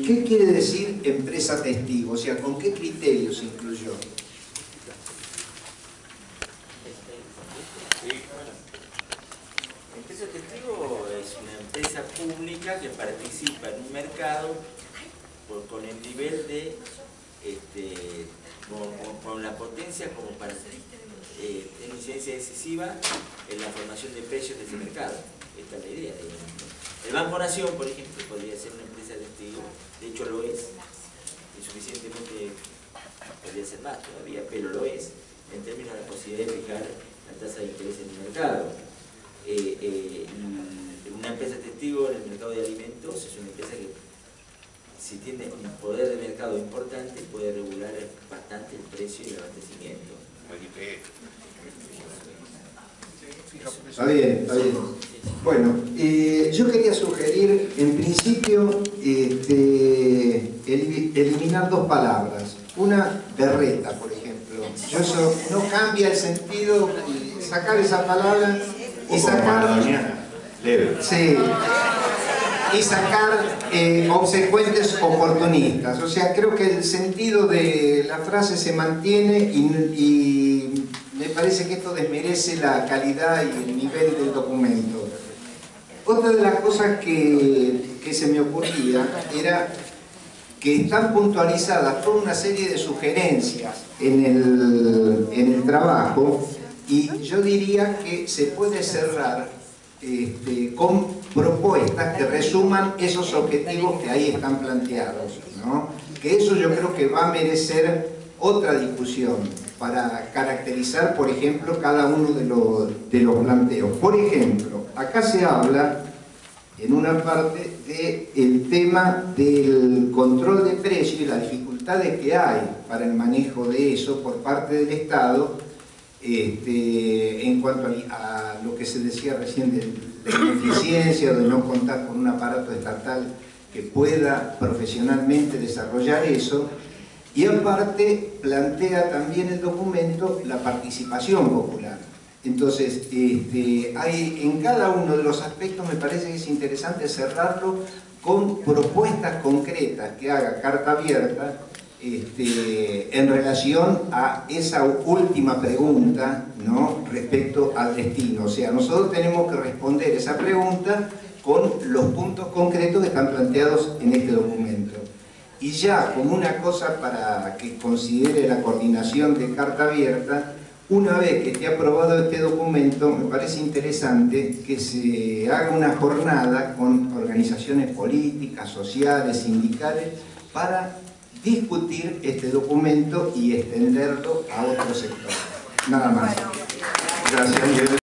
¿qué quiere decir empresa testigo? O sea, ¿con qué criterios se incluyó? Empresa testigo es una empresa pública que participa en un mercado con el nivel de, con la potencia como para tener incidencia decisiva en la formación de precios de ese mercado. Esta es la idea. El Banco Nación, por ejemplo, podría ser una empresa testigo, de hecho lo es, insuficientemente, podría ser más todavía, pero lo es, en términos de la posibilidad de fijar la tasa de interés en el mercado. Una empresa testigo en el mercado de alimentos es una empresa que, si tiene un poder de mercado importante, puede regular bastante el precio y el abastecimiento. Está bien, está bien. Bueno, yo quería sugerir, en principio, eliminar dos palabras. Una, berreta, por ejemplo. Eso no cambia el sentido, sacar esa palabra y sacar... Sí. Y sacar obsecuentes oportunistas. O sea, creo que el sentido de la frase se mantiene y me parece que esto desmerece la calidad y el nivel del documento. Otra de las cosas que se me ocurría era que están puntualizadas toda una serie de sugerencias en el trabajo, y yo diría que se puede cerrar con propuestas que resuman esos objetivos que ahí están planteados, ¿no? Que eso yo creo que va a merecer otra discusión para caracterizar, por ejemplo, cada uno de los planteos. Por ejemplo, acá se habla en una parte del tema del control de precios y las dificultades que hay para el manejo de eso por parte del Estado, en cuanto a lo que se decía recién de la ineficiencia, de no contar con un aparato estatal que pueda profesionalmente desarrollar eso. Y aparte plantea también el documento la participación popular. Entonces, hay en cada uno de los aspectos, me parece que es interesante cerrarlo con propuestas concretas que haga Carta Abierta en relación a esa última pregunta, ¿no?, respecto al destino. O sea, nosotros tenemos que responder esa pregunta con los puntos concretos que están planteados en este documento. Y ya como una cosa para que considere la coordinación de Carta Abierta, una vez que esté aprobado este documento, me parece interesante que se haga una jornada con organizaciones políticas, sociales, sindicales, para discutir este documento y extenderlo a otros sectores. Nada más. Gracias.